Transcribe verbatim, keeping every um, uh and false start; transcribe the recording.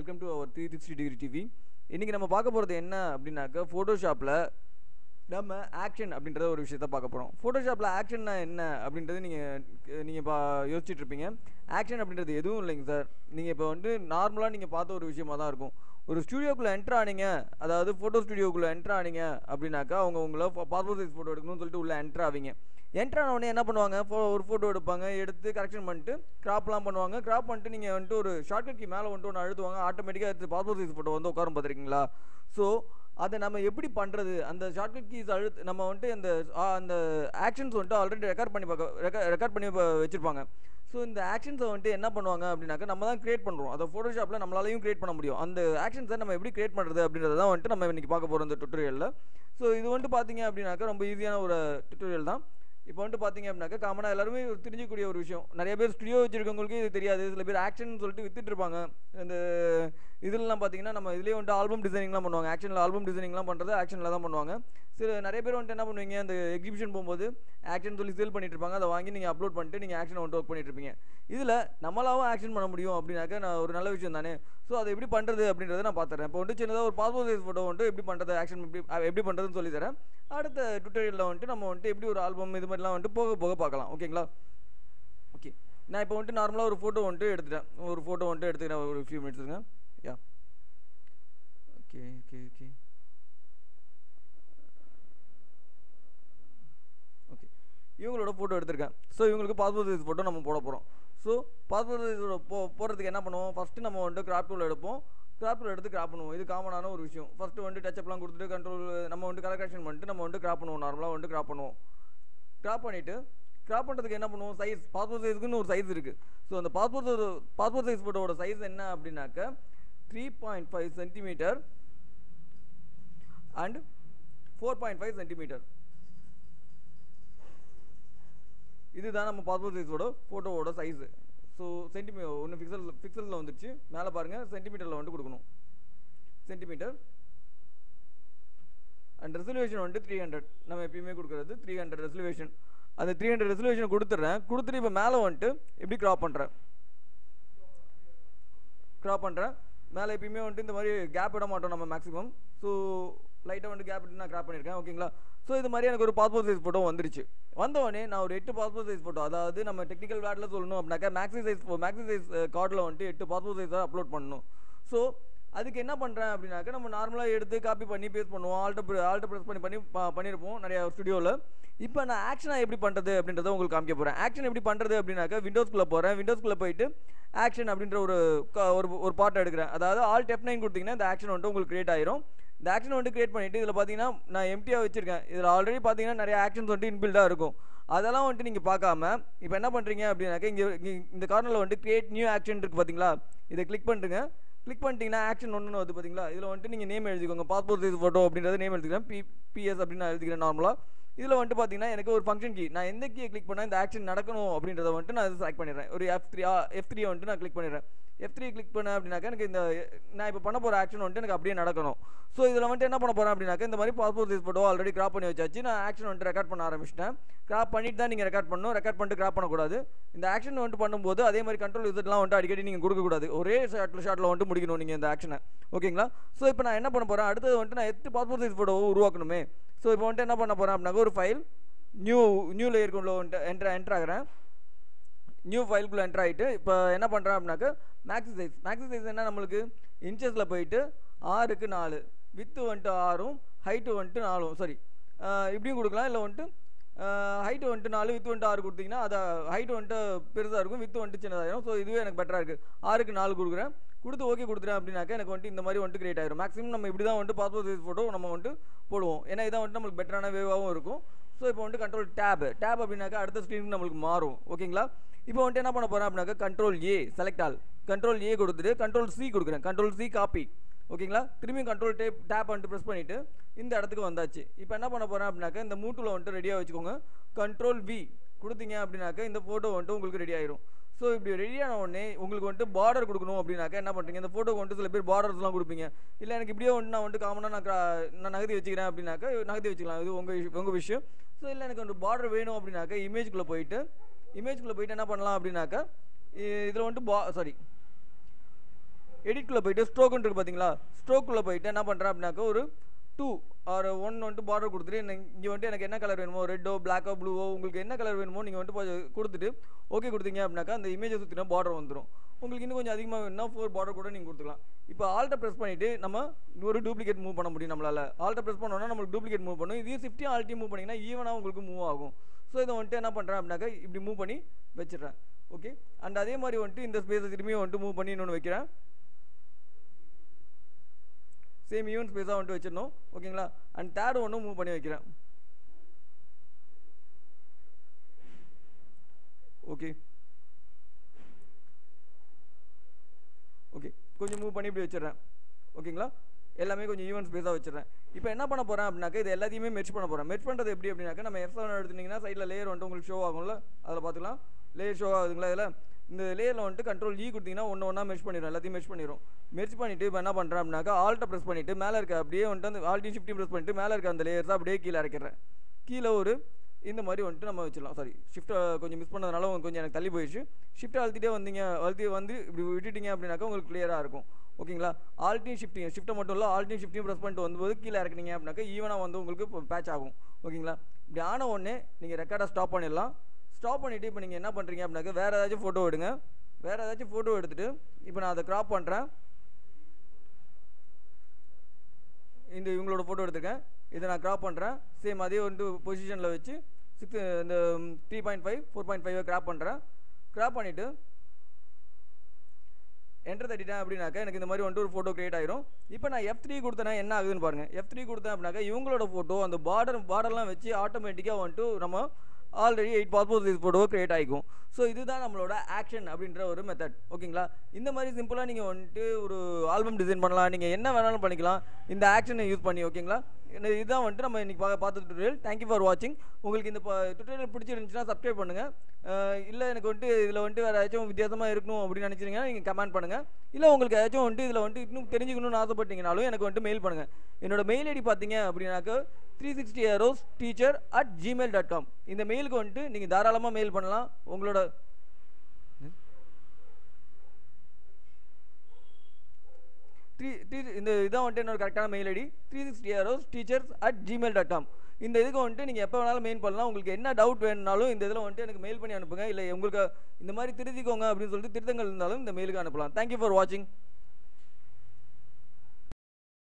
Welcome to our three sixty degree TV. இன்றைக்கி நம்ம பார்க்க போகிறது என்ன அப்படின்னாக்கா, ஃபோட்டோஷாப்பில் நம்ம ஆக்ஷன் அப்படின்றத ஒரு விஷயத்த பார்க்க போகிறோம். ஃபோட்டோஷாப்பில் ஆக்ஷன்னா என்ன அப்படின்றது நீங்கள் நீங்கள் இப்போ யோசிச்சுட்டு இருப்பீங்க. ஆக்ஷன் அப்படின்றது எதுவும் இல்லைங்க சார். நீங்கள் இப்போ வந்து நார்மலாக நீங்கள் பார்த்த ஒரு விஷயமாக தான் இருக்கும். ஒரு ஸ்டுடியோக்குள்ளே என்ட்ரு ஆனீங்க, அதாவது ஃபோட்டோ ஸ்டுடியோக்குள்ளே என்ட்ரு ஆனீங்க அப்படின்னாக்கா, அவங்க உங்களை பாஸ்போர்ட் சைஸ் ஃபோட்டோ எடுக்கணும்னு சொல்லிட்டு உள்ளே என்ட்ரு ஆவீங்க. என்ட்ரு ஆனவுடனே என்ன பண்ணுவாங்க, ஃபோ ஒரு ஃபோட்டோ எடுப்பாங்க, எடுத்து கரெக்ஷன் பண்ணிட்டு கிராப்லாம் பண்ணுவாங்க. கிராப் பண்ணிட்டு நீங்கள் வந்துட்டு ஒரு ஷார்ட்கட் கீ மேலே வந்துட்டு ஒன்று அழுத்துவாங்க, ஆட்டோமேட்டிக்காக எடுத்து பாஸ்போர்ட் சைஸ் ஃபோட்டோ வந்து உட்காரும் பார்த்துருக்கீங்களா? ஸோ அதை நம்ம எப்படி பண்ணுறது, அந்த ஷார்ட்கட் கீஸ் அழுத்து நம்ம வந்துட்டு அந்த அந்த ஆக்ஷன்ஸ் வந்துட்டு ஆல்ரெடி ரெக்கார்ட் பண்ணி பார்க்க ரெக்கார்ட் ரெக்கார்ட் பண்ணி வச்சுருப்பாங்க. ஸோ இந்த ஆக்ஷன்ஸை வந்துட்டு என்ன பண்ணுவாங்க அப்படின்னாக்கா, நம்ம தான் கிரியேட் பண்ணுறோம். அதை ஃபோட்டோஷாப்பில் நம்மளாலையும் கிரியேட் பண்ண முடியும். அந்த ஆக்ஷன்ஸை நம்ம எப்படி கிரியேட் பண்ணுறது அப்படின்றத தான் வந்துட்டு நம்ம இன்றைக்கி பார்க்க போகிறோம் இந்த டுட்டோரியலில். ஸோ இது வந்துட்டு பார்த்தீங்க அப்படின்னாக்கா ரொம்ப ஈஸியான ஒரு டுட்டோரியல் தான். இப்போ வந்துட்டு பார்த்தீங்க அப்படின்னாக்கா, காமனாக எல்லாருமே தெரிஞ்சக்கூடிய ஒரு விஷயம். நிறைய பேர் ஸ்டுடியோ வச்சுருக்கவங்களுக்கு இது தெரியாது. சில பேர் ஆக்ஷன் சொல்லிட்டு வித்துட்டு இருப்பாங்க. இந்த இதெல்லாம் பார்த்தீங்கன்னா நம்ம இதுலேயே வந்துட்டு ஆல்பம் டிசைனிங்லாம் பண்ணுவாங்க. ஆக்ஷனில் ஆல்பம் டிசைனிங்லாம் பண்ணுறது ஆக்ஷனில் தான் பண்ணுவாங்க. சில நிறைய பேர் வந்துட்டு என்ன பண்ணுவீங்க, அந்த எக்ஸிபிஷன் போகும்போது ஆக்ஷன் சொல்லி சேல் பண்ணிட்டு இருப்பாங்க. அதை வாங்கி நீங்கள் அப்லோட் பண்ணிட்டு நீங்கள் ஆக்ஷன் வந்துட்டு ஒர்க் பண்ணிட்டு இருப்பீங்க. இதில் நம்மளாவும் ஆக்ஷன் பண்ண முடியும் அப்படின்னாக்கா நான் ஒரு நல்ல விஷயம் தானே. ஸோ அதை எப்படி பண்ணுறது அப்படின்றத நான் பார்த்துறேன். இப்போ வந்துட்டு சின்னதாக ஒரு பாஸ்போர்ட் சைஸ் ஃபோட்டோ வந்துட்டு எப்படி பண்ணுறது, ஆக்ஷன் எப்படி எப்படி பண்ணுறதுன்னு சொல்லி தரேன். அடுத்த டுட்டோரியலில் வந்துட்டு நம்ம வந்துட்டு எப்படி ஒரு ஆல்பம் இது மாதிரிலாம் வந்துட்டு போக போக பார்க்கலாம். ஓகேங்களா? ஓகே, நான் இப்போ வந்துட்டு நார்மலாக ஒரு ஃபோட்டோ வந்துட்டு எடுத்துட்டேன். ஒரு ஃபோட்டோ வந்துட்டு எடுத்துக்கிறேன். ஒரு ஃபியூ மினிட்ஸ் இருங்க. Yeah okay okay okay okay இவங்களோட ஃபோட்டோ எடுத்திருக்கேன். ஸோ இவங்களுக்கு பாஸ்போர்ட் சைஸ் ஃபோட்டோ நம்ம போட போகிறோம். ஸோ பாஸ்போர்ட் சைஸோட போ போகிறதுக்கு என்ன பண்ணுவோம், ஃபஸ்ட்டு நம்ம வந்துட்டு கிராப் டூல் எடுப்போம். கிராப் டூல் எடுத்து கிராப் பண்ணுவோம். இது காமனான ஒரு விஷயம். ஃபஸ்ட்டு வந்துட்டு டச்சப்லாம் கொடுத்துட்டு கண்ட்ரோல் நம்ம வந்துட்டு கலர் கரெக்ஷன் பண்ணிட்டு நம்ம வந்துட்டு கிராப் பண்ணுவோம். நார்மலாக வந்துட்டு கிராப் பண்ணுவோம். கிராப் பண்ணிவிட்டு கிராப் பண்ணுறதுக்கு என்ன பண்ணுவோம், சைஸ் பாஸ்போர்ட் சைஸுக்குன்னு ஒரு சைஸ் இருக்குது. ஸோ அந்த பாஸ்போர்ட் பாஸ்போர்ட் சைஸ் ஃபோட்டோட சைஸ் என்ன அப்படின்னாக்க three point five centimetre and four point five centimetre. இதுதான் நம்ம பாஸ்போர்ட் சைஸோட ஃபோட்டோவோட சைஸு. ஸோ சென்டிமீ ஒன்று பிக்சல் பிக்சலில் வந்துடுச்சு. மேலே பாருங்கள், சென்டிமீட்டரில் வந்துட்டு கொடுக்கணும். சென்டிமீட்டர் அண்ட் ரெசல்யூஷன் வந்துட்டு த்ரீ ஹண்ட்ரட். நம்ம எப்பயுமே கொடுக்குறது த்ரீ ஹண்ட்ரட் ரெசல்யூஷன். அந்த த்ரீ ஹண்ட்ரட் ரெசல்யூஷன் கொடுத்துட்றேன். கொடுத்துட்டு இப்போ மேலே வந்துட்டு எப்படி க்ராப் பண்ணுறேன், க்ராப் பண்ணுறேன். மேலே எப்பயுமே வந்துட்டு இந்த மாதிரி கேப் விட மாட்டோம் நம்ம மேக்ஸிமம். ஸோ லைட்டாக வந்துட்டு கேப் விட்டு நான் கிராப் பண்ணியிருக்கேன். ஓகேங்களா? ஸோ இது மாதிரி எனக்கு ஒரு பாஸ்போர்ட் சைஸ் ஃபோட்டோ வந்துருச்சு. வந்தவொடனே நான் ஒரு எட்டு பாஸ்போர்ட் சைஸ் ஃபோட்டோ, அதாவது நம்ம டெக்னிக்கல் வேர்டில் சொல்லணும் அப்படின்னாக்கா மேக்ஸி சைஸ் மேக்ஸி சைஸ் கார்டில் வந்துட்டு எட்டு பாஸ்போர்ட் சைஸாக அப்லோட் பண்ணணும். ஸோ அதுக்கு என்ன பண்ணுறேன் அப்படின்னாக்கா, நம்ம நார்மலாக எடுத்து காப்பி பண்ணி பேஸ்ட் பண்ணுவோம். ஆல்ட்ட ஆல்ட்ட ப்ரெஸ் பண்ணி பண்ணி பண்ணியிருப்போம் நிறையா ஸ்டுடியோவில். இப்போ நான் ஆக்ஷனாக எப்படி பண்ணுறது அப்படின்றத உங்களுக்கு காமிக்க போகிறேன். ஆக்ஷன் எப்படி பண்ணுறது அப்படின்னாக்கா, விண்டோஸ்குள்ளே போகிறேன். விண்டோஸ்குள்ளே போயிட்டு ஆக்ஷன் அப்படின்ற ஒரு ஒரு ஒரு பார்ட் எடுக்கிறேன். அதாவது ஆல்ட் எஃப் நைன் கொடுத்தீங்கன்னா இந்த ஆக்ஷன் வந்துட்டு உங்களுக்கு கிரியேட் ஆயிரும். இந்த ஆக்ஷன் வந்துட்டு கிரியேட் பண்ணிவிட்டு இதில் பார்த்தீங்கன்னா நான் எம்டியாக வச்சிருக்கேன். இதில் ஆல்ரெடி பார்த்தீங்கன்னா நிறைய ஆக்ஷன்ஸ் வந்துட்டு இன்பில்டாக இருக்கும். அதெல்லாம் வந்துட்டு நீங்கள் பார்க்காம இப்போ என்ன பண்ணுறீங்க அப்படின்னாக்கா, இங்கே இந்த கார்னரில் வந்துட்டு கிரியேட் நியூ ஆக்ஷன் இருக்குது பார்த்தீங்களா, இதை கிளிக் பண்ணுறேங்க. கிளிக் பண்ணிட்டீங்கன்னா ஆக்ஷன் ஒன்று வந்து பார்த்தீங்களா, இதில் வந்துட்டு நீங்கள் நேம் எழுதிக்கோங்க. பாஸ்போர்ட் சைஸ் ஃபோட்டோ அப்படின்றத நேம் எழுதிக்கிறேன். பி பிஎஸ் அப்படின்னு நான் எழுதிக்கிறேன் நார்மலாக. இதில் வந்துட்டு பார்த்தீங்கன்னா எனக்கு ஒரு ஃபங்க்ஷன் கீ, நான் எந்த கீயை கிளிக் பண்ணால் இந்த ஆக்ஷன் நடக்கணும் அப்படின்றத வந்துட்டு நான் செலக்ட் பண்ணிடுறேன். ஒரு எஃப் த்ரீ எஃப் த்ரீ வந்துட்டு நான் கிளிக் பண்ணிடுறேன். எஃப் த்ரீ கிளிக் பண்ணேன் அப்படின்னாக்கா எனக்கு இந்த நான் இப்போ பண்ண போகிற ஆக்ஷன் வந்துட்டு எனக்கு அப்படியே நடக்கணும். ஸோ இதில் வந்துட்டு என்ன பண்ண போகிறேன் அப்படின்னாக்கா, இந்த மாதிரி passport size photo already crop பண்ணி வச்சாச்சு. நான் ஆக்ஷன் வந்துட்டு ரெக்கார்ட் பண்ண ஆரம்பிச்சிட்டேன். கிராப் பண்ணிட்டு தான் நீங்கள் ரெக்கார்ட் பண்ணணும். ரெக்கார்ட் பண்ணிட்டு கிராப் பண்ணக்கூடாது. இந்த ஆக்ஷன் வந்துட்டு பண்ணும்போது அதே மாதிரி கண்ட்ரோல் யூசர்லாம் வந்துட்டு அடிக்கடி நீங்கள் கொடுக்கக்கூடாது. ஒரே ஷார்ட்டில் ஷார்ட்டில் வந்துட்டு முடிக்கணும் நீங்கள் இந்த ஆக்ஷனை. ஓகேங்களா? ஸோ இப்போ நான் என்ன பண்ண போகிறேன், அடுத்தது வந்துட்டு நான் எட்டு பாஸ்போர்ட் சைஸ் ஃபோட்டோ உருவாக்கணுமே. ஸோ இப்போ வந்துட்டு என்ன பண்ண போகிறேன் அப்படின்னாக்கா, ஒரு ஃபைல் நியூ நியூ லேயருக்குள்ள வந்துட்டு என்ட்ரு என்ட்ரு ஆகிறேன். நியூ ஃபைலுக்குள்ளே என்ட்ரு ஆகிட்டு இப்போ என்ன பண்ணுறேன் அப்படின்னாக்கா, மேக்ஸி சைஸ் மேக்ஸி சைஸ் என்ன நம்மளுக்கு இன்ச்சஸில் போயிட்டு ஆறுக்கு நாலு, வித்து வந்துட்டு ஆறும் ஹைட்டு வந்துட்டு நாலும், சாரி இப்படியும் கொடுக்கலாம். இல்லை வந்துட்டு ஹைட்டு வந்துட்டு நாலு, வித்து வந்துட்டு ஆறு கொடுத்தீங்கன்னா அதை ஹைட்டு வந்துட்டு பெருசாக இருக்கும், வித்து வந்துட்டு சின்னதாகிடும். ஸோ இதுவே எனக்கு பெட்டராக இருக்குது. ஆறுக்கு நாலு கொடுக்குறேன். கொடுத்து ஓகே கொடுத்துறேன் அப்படின்னாக்கா எனக்கு வந்துட்டு இந்த மாதிரி வந்துட்டு கிரியேட் ஆயிரும். மேக்ஸிமம் நம்ம இப்படி தான் வந்துட்டு பாஸ்போர்ட் சைஸ் ஃபோட்டோ நம்ம வந்துட்டு போடுவோம். ஏன்னா இதான் வந்துட்டு நம்மளுக்கு பெட்டரான வேவாகவும் இருக்கும். ஸோ இப்போ வந்துட்டு கண்ட்ரோல் டேப் டேப் அப்படின்னாக்கா அடுத்த ஸ்க்ரீனுக்கு நம்மளுக்கு மாறும். ஓகேங்களா? இப்போ வந்துட்டு என்ன பண்ண போகிறேன் அப்படின்னாக்கா, control A select all, control A கொடுத்துட்டு கண்ட்ரோல் சி கொடுக்குறேன். Control C copy. ஓகேங்களா? திரும்பியும் கண்ட்ரோல் டேப் டேப் வந்துட்டு ப்ரெஸ் பண்ணிவிட்டு இந்த இடத்துக்கு வந்தாச்சு. இப்போ என்ன பண்ண போகிறேன் அப்படின்னாக்கா, இந்த மூட்டில் வந்துட்டு ரெடியாக வச்சுக்கோங்க. கண்ட்ரோல் வி கொடுத்தீங்க அப்படின்னாக்கா இந்த ஃபோட்டோ வந்துட்டு உங்களுக்கு ரெடி ஆயிரும். ஸோ இப்படி ரெடியான உடனே உங்களுக்கு வந்துட்டு பார்டர் கொடுக்கணும் அப்படின்னாக்கா என்ன பண்ணுறீங்க, இந்த ஃபோட்டோக்கு வந்துட்டு சில பேர் பார்டர்ஸ்லாம் கொடுப்பீங்க. இல்லை எனக்கு இப்படியே வந்துட்டு நான் வந்துட்டு காமனாக நான் நான் நகர்த்தி வச்சுக்கிறேன் அப்படின்னாக்கா நகர்த்தி வச்சுக்கலாம். இது உங்கள் உங்கள் விஷயம். ஸோ இல்லை எனக்கு வந்து பார்டர் வேணும் அப்படின்னாக்கா இமேஜ்குள்ளே போயிட்டு இமேஜ்குள்ளே போயிட்டு என்ன பண்ணலாம் அப்படின்னாக்கா, இதில் வந்துட்டு பா சாரி எடிட்குள்ளே போயிட்டு ஸ்ட்ரோக்குன்னு இருக்குது பார்த்தீங்களா, ஸ்ட்ரோக்குள்ளே போயிட்டு என்ன பண்ணுறேன் அப்படின்னாக்கா ஒரு டூ ஆர் ஒன் வந்துட்டு பார்டர் கொடுத்துட்டு இங்கே வந்துட்டு எனக்கு என்ன கலர் வேணுமோ, ரெட்டோ பிளாக்கோ ப்ளூவோ உங்களுக்கு என்ன கலர் வேணுமோ நீங்கள் வந்துட்டு கொடுத்துட்டு ஓகே கொடுத்தீங்க அப்படின்னாக்கா அந்த இமேஜை சுற்றினா பார்டர் வந்துடும். உங்களுக்கு இன்னும் கொஞ்சம் அதிகமாக வேணும்னா ஃபோர் பார்டர் கூட நீங்கள் கொடுத்துக்கலாம். இப்போ ஆல்ட்டை ப்ரெஸ் பண்ணிவிட்டு நம்ம ஒரு டூப்ளிகேட் மூவ் பண்ண முடியும் நம்மளால். ஆல்ட்டை ப்ரெஸ் பண்ணோன்னா நம்மளுக்கு டூப்ளிகேட் மூவ் பண்ணும். இதையும் ஷிஃப்ட்டையும் ஆல்ட்டையும் மூவ் பண்ணிங்கன்னா ஈவனாக உங்களுக்கு மூவ் ஆகும். ஸோ இதை வந்துட்டு என்ன பண்ணுறேன் அப்படின்னாக்கா இப்படி மூவ் பண்ணி வச்சிடுறேன். ஓகே, அண்ட் அதே மாதிரி வந்துட்டு இந்த ஸ்பேஸை திரும்பியும் வந்துட்டு மூவ் பண்ணி இன்னொன்று வைக்கிறேன். சேம் ஈவன் ஸ்பேஸாக வந்துட்டு வச்சிடணும். ஓகேங்களா, அண்ட் தேர்ட் ஒன்றும் மூவ் பண்ணி வைக்கிறேன். ஓகே ஓகே கொஞ்சம் மூவ் பண்ணி இப்படி வச்சிடுறேன். ஓகேங்களா, எல்லாமே கொஞ்சம் ஈவன் ஸ்பேஸாக வச்சிடுறேன். இப்போ என்ன பண்ண போகிறேன் அப்படின்னாக்கா இது எல்லாத்தையுமே மெர்ஜ் பண்ண போகிறேன். மெர்ஜ் பண்ணுறது எப்படி அப்படின்னாக்கா நம்ம எஃப் செவன் எடுத்துட்டிங்கன்னா சைடில் லேயர் வந்துட்டு உங்களுக்கு ஷோ ஆகும்ல, அதில் பார்த்துக்கலாம். லேயர் ஷோ ஆகுதுங்களா, இதில் இந்த லேயரில் வந்துட்டு கண்ட்ரோல் ஈ கொடுத்தீங்கன்னா ஒன்று ஒன்றா மெர்ஜ் பண்ணிடும், எல்லாத்தையும் மெர்ஜ் பண்ணிடும். மெர்ஜ் பண்ணிவிட்டு இப்போ என்ன பண்ணுறேன் அப்படின்னாக்கா ஆல்ட்டை ப்ரெஸ் பண்ணிவிட்டு மேலே இருக்க அப்படியே வந்துட்டு அந்த ஆல்ட்டையும் ஷிஃப்ட்டையும் ப்ரெஸ் பண்ணிவிட்டு மேலே இருக்க அந்த லேயர்ஸாக அப்படியே கீழே இறக்கிறேன். கீழே ஒரு இந்த மாதிரி வந்துட்டு நம்ம வச்சிடலாம். சாரி, ஷிஃப்ட்டை கொஞ்சம் மிஸ் பண்ணதுனால கொஞ்சம் எனக்கு தள்ளி போயிடுச்சு. ஷிஃப்ட்டை அழுத்திட்டே வந்தீங்க, அழுத்தி வந்து இப்படி விட்டுட்டீங்க அப்படின்னாக்கா உங்களுக்கு கிளியராக இருக்கும். ஓகேங்களா, ஆல்ட்டையும் ஷிஃப்ட்டையும் ஷிஃப்ட்டை மட்டும் இல்லை ஆல்ட்டையும் ஷிஃப்ட்டையும் ப்ரெஸ் பண்ணிட்டு வரும்போது கீழே இறக்குனீங்க அப்படின்னாக்கா ஈவனாக வந்து உங்களுக்கு பேட்ச் ஆகும். ஓகேங்களா, இப்படி ஆன உடனே நீங்கள் ரெக்கார்டை ஸ்டாப் பண்ணிடலாம். ஸ்டாப் பண்ணிவிட்டு இப்போ நீங்கள் என்ன பண்ணுறீங்க அப்படின்னாக்கா வேறு ஏதாச்சும் ஃபோட்டோ எடுங்க. வேறு ஏதாச்சும் ஃபோட்டோ எடுத்துகிட்டு இப்போ நான் அதை க்ராப் பண்ணுறேன். இந்த இவங்களோட ஃபோட்டோ எடுத்துருக்கேன், இதை நான் க்ராப் பண்ணுறேன். சேம் அதே வந்துட்டு பொசிஷனில் வச்சு சிக்ஸ் இந்த three point five four point ஃபைவை க்ராப் பண்ணுறேன். க்ராப் பண்ணிவிட்டு என்டர் தட்டிட்டேன் அப்படின்னாக்கா எனக்கு இந்த மாதிரி வந்துட்டு ஒரு ஃபோட்டோ கிரியேட் ஆயிரும். இப்போ நான் எஃப் த்ரீ கொடுத்தேன்னா என்ன ஆகுதுன்னு பாருங்கள். எஃப் த்ரீ கொடுத்தேன் அப்படின்னாக்கா இவங்களோட ஃபோட்டோ அந்த பார்டர் பார்டர்லாம் வச்சு ஆட்டோமேட்டிக்காக வந்துட்டு நம்ம already eight passport size photo create ஆகிக்கும். ஸோ இதுதான் நம்மளோட ஆக்ஷன் அப்படின்ற ஒரு மெத்தட். ஓகேங்களா, இந்த மாதிரி சிம்பிளாக நீங்கள் வந்துட்டு ஒரு ஆல்பம் டிசைன் பண்ணலாம், நீங்கள் என்ன வேணாலும் பண்ணிக்கலாம் இந்த ஆக்ஷனை யூஸ் பண்ணி. ஓகேங்களா, இதுதான் வந்துட்டு நம்ம இன்றைக்கி பார்க்க பார்த்த டுட்டோரியல். தேங்க்யூ ஃபார் வாட்சிங். உங்களுக்கு இந்த டுட்டோரியல் பிடிச்சிருந்துச்சுன்னா சப்ஸ்கிரைப் பண்ணுங்கள். இல்லை எனக்கு வந்துட்டு இதில் வந்துட்டு வேறு ஏதாச்சும் வித்தியாசமாக இருக்கணும் அப்படின்னு நினச்சிங்கன்னா நீங்கள் கமெண்ட் பண்ணுங்கள். இல்லை உங்களுக்கு ஏதாச்சும் வந்துட்டு இதில் வந்துட்டு இன்னும் தெரிஞ்சுக்கணும்னு ஆசைப்பட்டீங்கனாலும் எனக்கு வந்துட்டு மெயில் பண்ணுங்கள். என்னோட மெயில் ஐடி பார்த்தீங்க அப்படின்னாக்கா three sixty arrows teacher at Gmail dot com. இந்த மெயிலுக்கு வந்துட்டு நீங்கள் தாராளமாக மெயில் பண்ணலாம். உங்களோட த்ரீ த்ரீ இந்த இதான் வந்துட்டு என்னோட கரெக்டான mail ID three sixty arrows teachers at Gmail dot com. இந்த இதுக்கு வந்துட்டு நீங்கள் எப்போ வேணாலும் மெயில் பண்ணலாம். உங்களுக்கு என்ன டவுட் வேணுனாலும் இந்த இதில் வந்துட்டு எனக்கு மெயில் பண்ணி அனுப்புங்க. இல்லை உங்களுக்கு இந்த மாதிரி திருத்திக்கோங்க அப்படின்னு சொல்லிட்டு திருத்தங்கள் இருந்தாலும் இந்த மெயிலுக்கு அனுப்பலாம். தேங்க்யூ ஃபார் வாட்சிங்.